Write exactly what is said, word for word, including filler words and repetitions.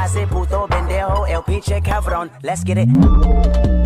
ese puto pendejo, el pinche cabrón. Let's get it.